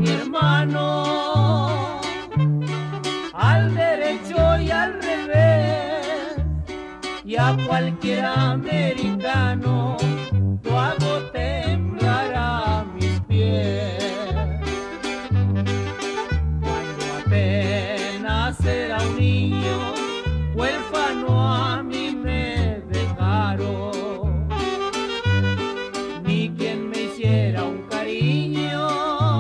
mi hermano, al derecho y al revés, y a cualquier americano lo hago temblar a mis pies. Cuando apenas era un niño, huérfano a mí me dejaron, ni quien me hiciera un cariño.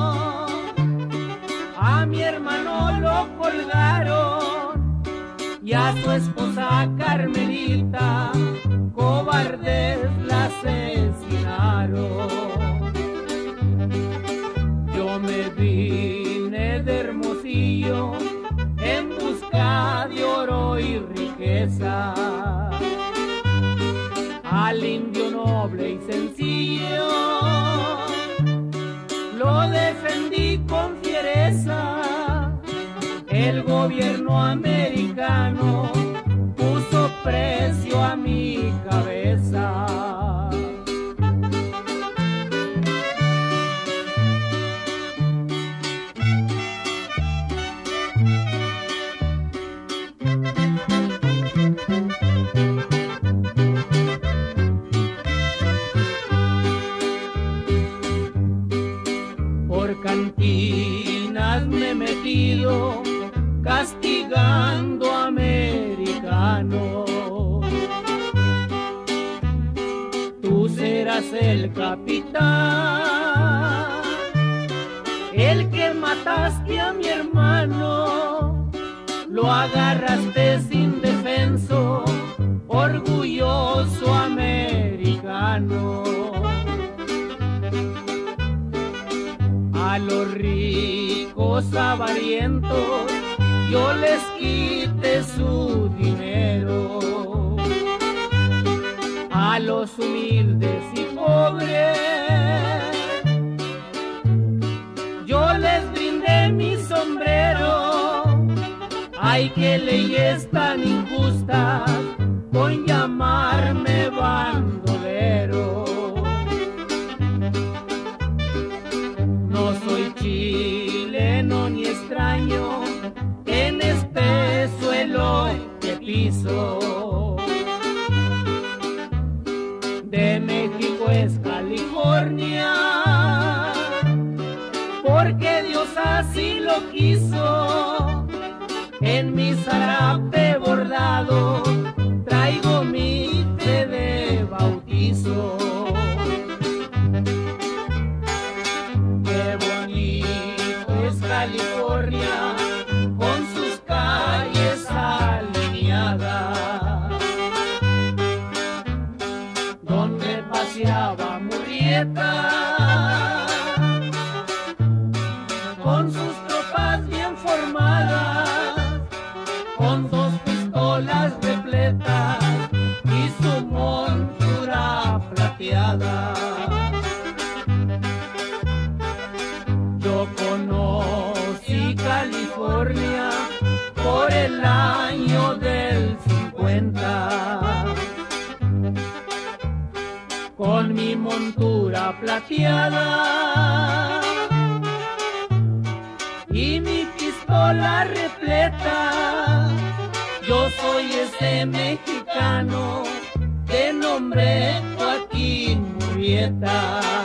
A mi hermano lo colgaron y a su esposa Carmelita cobardes la asesinaron. Yo me vine de Hermosillo en busca de oro y riqueza, al indio noble y sencillo lo defendí con fiereza. El gobierno americano puso precio a mi cabeza. Por cantinas me he metido castigando americanos. Tú serás el capitán, el que mataste a mi hermano, lo agarraste sin defenso, orgulloso americano. A los ricos avarientos yo les quité su dinero, a los humildes y pobres yo les brindé mi sombrero. Ay, qué leyes tan injustas con llamarme bandolero. No soy chileno ni extraño en este suelo que piso. De México es California, porque Dios así lo quiso. En mi zarape bordado traigo mi fe de bautizo. Qué bonito es California con sus calles alineadas, donde paseaba Murrieta con sus tropas bien formadas, con 2 pistolas repletas y su montura plateada. Yo conocí California por el año del 50, con mi montura plateada y mi pistola repleta. Yo soy ese mexicano de nombre Joaquín Murrieta.